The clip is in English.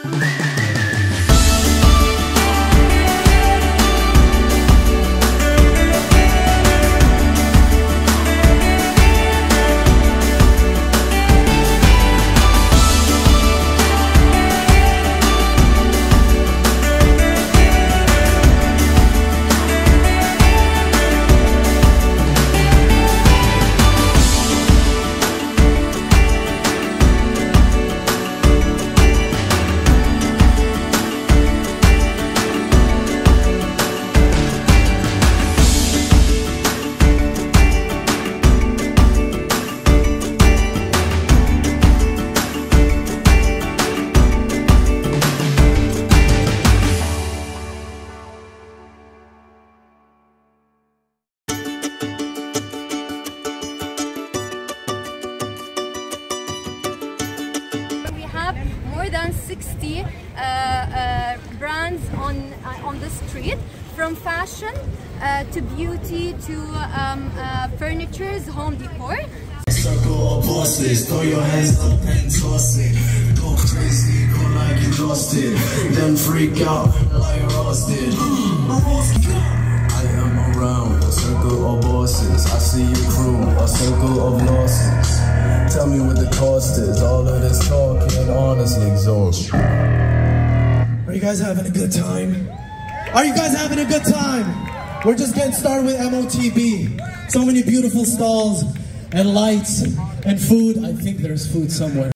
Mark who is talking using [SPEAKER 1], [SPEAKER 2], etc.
[SPEAKER 1] More than 60 brands on the street, from fashion to beauty to furnitures, home decor.
[SPEAKER 2] Circle of bosses, throw your hands up and toss it. Go crazy, go like you lost it, then freak out like Ross did. I am around a circle of bosses. I see your crew, a circle of losses. Tell me what the cost is. All of this talking honestly exhausting.
[SPEAKER 3] Are you guys having a good time? Are you guys having a good time? We're just getting started with MOTB. So many beautiful stalls and lights and food. I think there's food somewhere.